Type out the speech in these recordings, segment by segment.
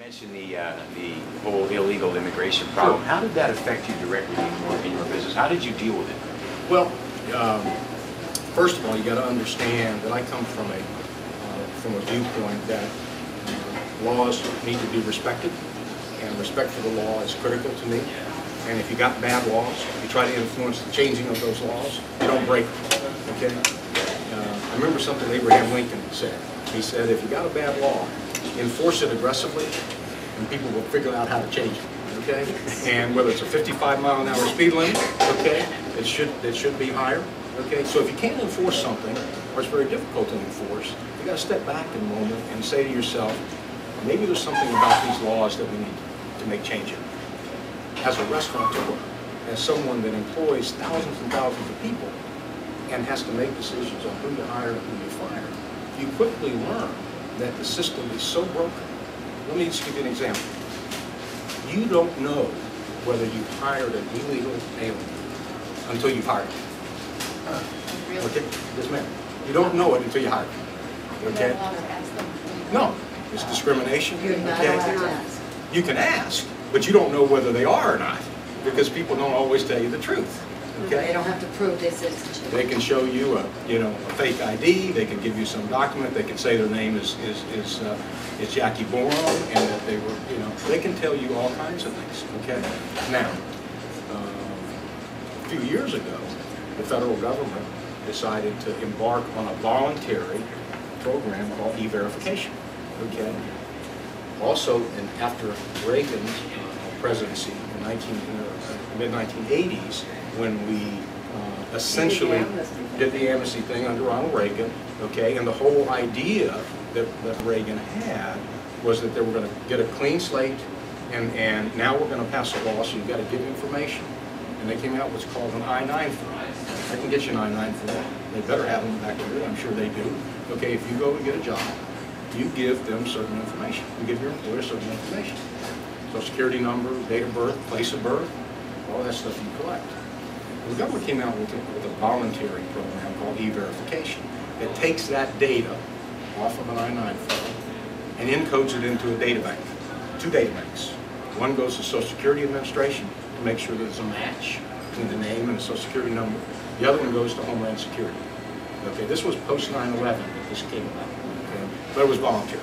mentioned the whole illegal immigration problem. How did that affect you directly in your business? How did you deal with it? Well, first of all, you got to understand that I come from a viewpoint that laws need to be respected, and respect for the law is critical to me. And if you got bad laws, you try to influence the changing of those laws, you don't break them, okay? I remember something Abraham Lincoln said. He said, if you got a bad law, enforce it aggressively, and people will figure out how to change it, okay? And whether it's a 55-mile-an-hour speed limit, okay, it should be higher, okay? So if you can't enforce something, or it's very difficult to enforce, you got to step back in a moment and say to yourself, maybe there's something about these laws that we need to make change in. As a restaurateur, as someone that employs thousands and thousands of people and has to make decisions on who you hire and who you fire, you quickly learn that the system is so broken. Let me just give you an example. You don't know whether you've hired an illegal alien until you've hired him. Really? Okay? Yes, ma'am. You don't know it until you hire him. Okay? No. It's discrimination. You're not okay? allowed to ask. You can ask, but you don't know whether they are or not, because people don't always tell you the truth. Okay? They don't have to prove their citizenship. They can show you a fake ID. They can give you some document. They can say their name is Jackie Boron, and that they were, they can tell you all kinds of things. Okay. Now, a few years ago, the federal government decided to embark on a voluntary program called e-verification. Okay. Also, after Reagan's presidency in mid-1980s, when we essentially did the amnesty thing under Ronald Reagan, okay, and the whole idea that Reagan had was that they were going to get a clean slate, and now we're going to pass a law, so you've got to give information. And they came out with what's called an I-9 form. I can get you an I-9 form. They better have them back there. I'm sure they do. Okay, if you go and get a job, you give them certain information. You give your employer certain information. Social security number, date of birth, place of birth, all that stuff you collect. The government came out with a voluntary program called e-verification that takes that data off of an I-9 form and encodes it into a data bank, 2 data banks. One goes to Social Security Administration to make sure there's a match between the name and the Social Security number. The other one goes to Homeland Security. Okay, this was post 9/11 that this came about, okay? But it was voluntary.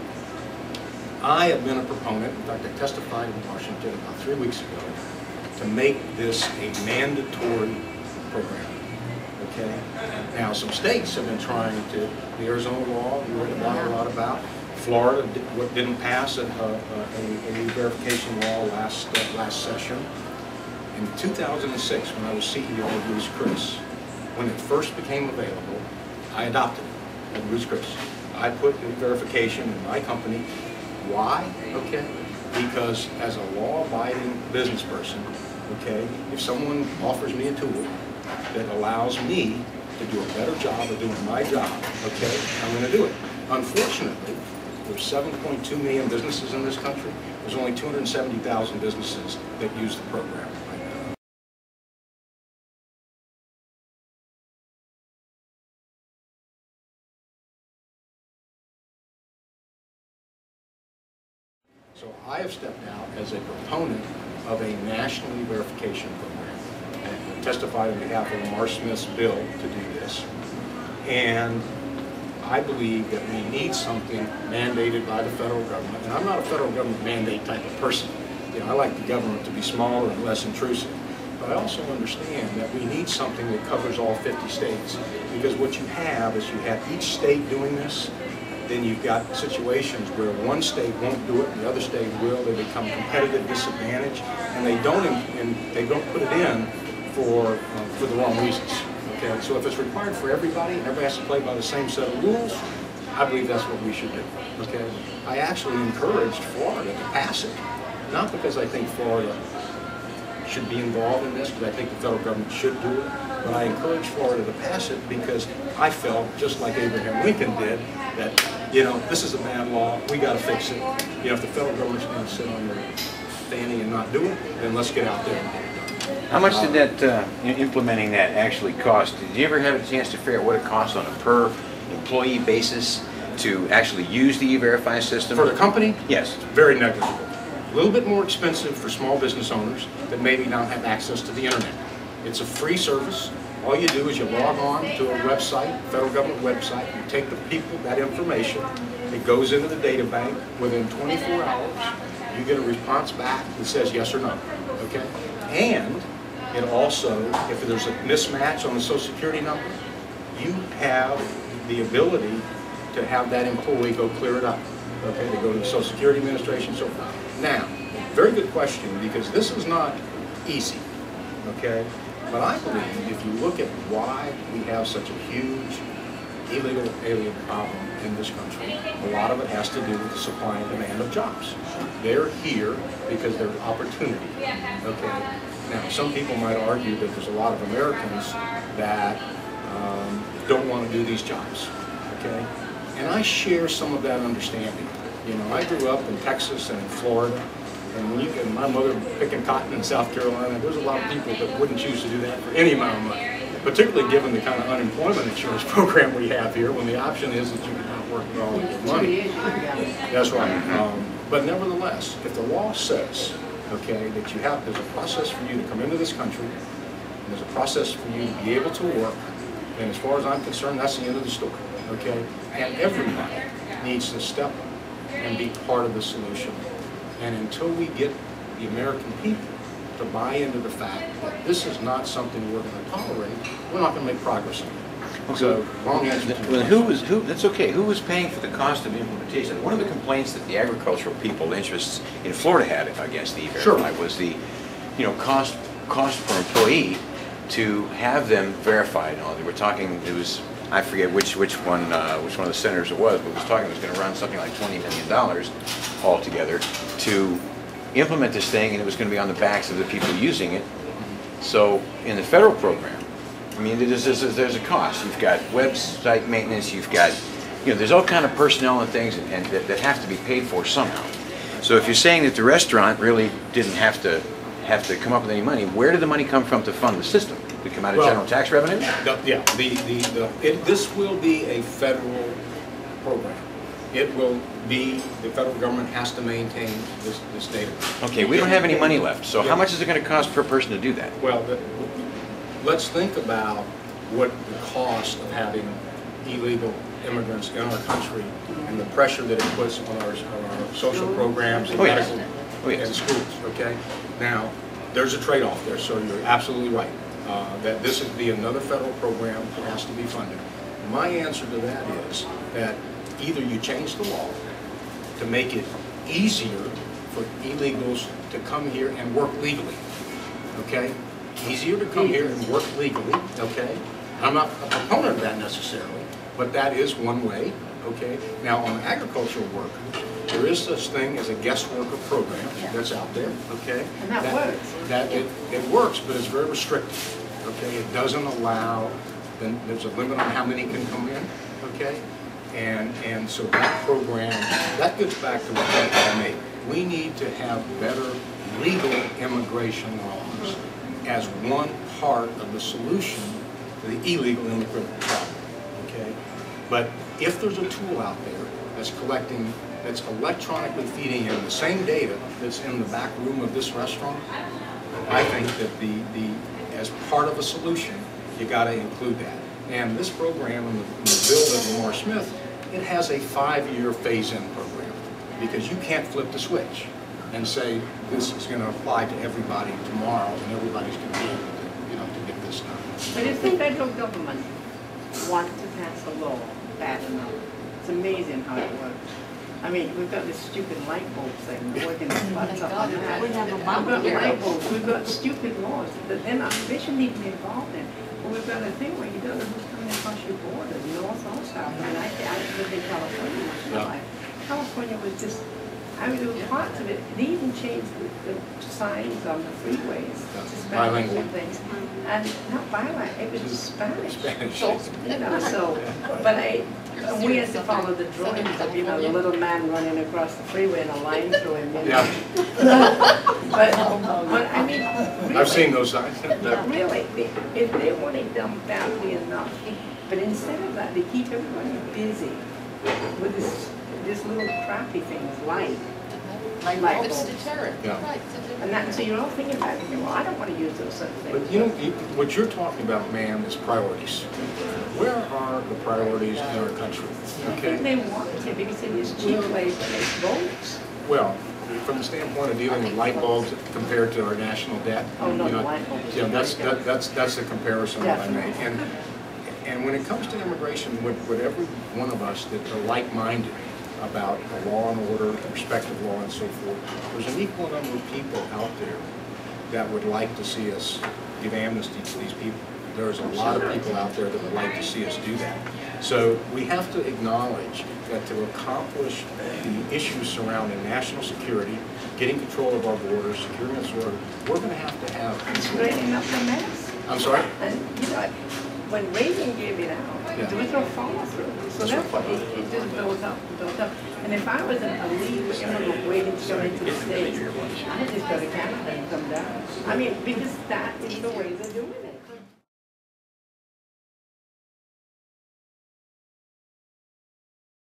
I have been a proponent, in fact I testified in Washington about 3 weeks ago, to make this a mandatory program, okay? Now some states have been trying to, the Arizona law, we read about a lot about. Florida didn't pass a verification law last session. In 2006, when I was CEO of Ruth's Chris, when it first became available, I adopted it at Ruth's Chris. I put in verification in my company. Why? Okay, because as a law-abiding business person, okay, if someone offers me a tool that allows me to do a better job of doing my job, okay, I'm going to do it. Unfortunately, there's 7.2 million businesses in this country. There's only 270,000 businesses that use the program right now. So I have stepped out as a proponent of a national verification program. I testified on behalf of Lamar Smith's bill to do this. And I believe that we need something mandated by the federal government. And I'm not a federal government mandate type of person. I like the government to be smaller and less intrusive. But I also understand that we need something that covers all 50 states. Because what you have is you have each state doing this. Then you've got situations where one state won't do it, the other state will. They become competitive disadvantage, and they don't put it in for the wrong reasons. Okay, so if it's required for everybody, and everybody has to play by the same set of rules, I believe that's what we should do. Okay, I actually encouraged Florida to pass it, not because I think Florida should be involved in this, because I think the federal government should do it, but I encouraged Florida to pass it because I felt, just like Abraham Lincoln did, that this is a bad law, we got to fix it. If the federal government's going to sit on their fanny and not do it, then let's get out there and get it done. How much did that, implementing that actually cost? Did you ever have a chance to figure out what it costs on a per employee basis to actually use the E-Verify system? For the company, Yes. very negligible. A little bit more expensive for small business owners that maybe don't have access to the internet. It's a free service. All you do is you log on to a website, federal government website, you take that information, it goes into the data bank. Within 24 hours, you get a response back that says yes or no, okay? And it also, if there's a mismatch on the Social Security number, you have the ability to have that employee go clear it up, okay? They go to the Social Security Administration, so forth. Now, very good question, because this is not easy, okay? But I believe if you look at why we have such a huge illegal alien problem in this country, a lot of it has to do with the supply and demand of jobs. They're here because there's opportunity, okay? Now, some people might argue that there's a lot of Americans that don't want to do these jobs, okay? And I share some of that understanding. You know, I grew up in Texas and in Florida, and when you can, my mother picking cotton in South Carolina, there's a lot of people that wouldn't choose to do that for any amount of money, particularly given the kind of unemployment insurance program we have here, when the option is that you can not work at all and get money. That's right. But nevertheless, if the law says, okay, that there's a process for you to come into this country, and there's a process for you to be able to work, and as far as I'm concerned, that's the end of the story, okay? And everybody needs to step up and be part of the solution. And until we get the American people to buy into the fact that this is not something we're going to tolerate, we're not going to make progress on it. So, long answer to your question. That's okay. Who was paying for the cost of implementation? One of the complaints that the agricultural people interests in Florida had against the E-Verify was the, cost per employee to have them verified. We're talking, it was, I forget which one of the senators it was, but was talking it was going to run something like $20 million altogether to implement this thing, and it was going to be on the backs of the people using it. So in the federal program, I mean, there's a cost. You've got website maintenance, you've got, there's all kind of personnel and things and that have to be paid for somehow. So if you're saying that the restaurant really didn't have to come up with any money, where did the money come from to fund the system? Did it come out of general tax revenue? This will be a federal program. It will be, the federal government has to maintain this data. Okay, we don't have any money left, so how much is it going to cost per person to do that? Well, let's think about what the cost of having illegal immigrants in our country and the pressure that it puts on our social programs and medical and schools, okay? Now, there's a trade-off there, so you're absolutely right, that this would be another federal program that has to be funded. My answer to that is that either you change the law to make it easier for illegals to come here and work legally, okay? Easier to come here and work legally, okay? I'm not a proponent of that necessarily, but that is one way, okay? Now, on agricultural workers, there is such thing as a guest worker program that's out there, okay? And that works. It works, but it's very restrictive, okay? It doesn't allow, there's a limit on how many can come in, okay? And so that program, that gets back to what I made. We need to have better legal immigration laws as one part of the solution to the illegal immigrant problem, okay? But if there's a tool out there that's collecting, that's electronically feeding in the same data that's in the back room of this restaurant, I think that as part of a solution, you got to include that. And this program in the bill that Lamar Smith, it has a 5-year phase-in program because you can't flip the switch and say this is going to apply to everybody tomorrow and everybody's going to be able to get this done. But if the federal government wants to pass a law bad enough, it's amazing how it works. I mean, we've got this stupid light bulb thing working its butts up on that. We've got light bulbs, we've got stupid laws that they shouldn't even be involved in. But we've got a thing where you don't know who's coming across your borders, all stuff. I mean, I lived in California most of my life. California was just, I mean, there was parts of it, they even changed the signs on the freeways to Spanish and things. And not bilingual, it was Spanish. So, but we had to follow the drawings of, the little man running across the freeway and a line through him, but I mean, really, I've seen those signs. Really, if they want it done badly enough, but instead of that, they keep everybody busy with this little crappy thing is light. Like it's deterrent. Yeah. Right, it's a deterrent. And that, so you're all thinking about it, well, I don't want to use those sort of things. But you know, what you're talking about, ma'am, is priorities. Where are the priorities in our country? I think they want it because it is cheap way to make votes. Well, from the standpoint of dealing with light bulbs compared to our national debt, Oh, no, you know, the light bulbs. yeah, that's the comparison that I made. Definitely. And when it comes to immigration, with every one of us that are like-minded about law and order, respect of law and so forth, there's an equal number of people out there that would like to see us give amnesty to these people. There's a lot of people out there that would like to see us do that. So we have to acknowledge that to accomplish the issues surrounding national security, getting control of our borders, securing us order, we're going to have Straightening up the mess. I'm sorry? And, you know, when Reagan gave it out, Yeah. there was no follow through. So therefore, it just built up, built up. And if I was a legal immigrant waiting to come into the States, I'd just go to Canada and come down. I mean, because that is the way they're doing it.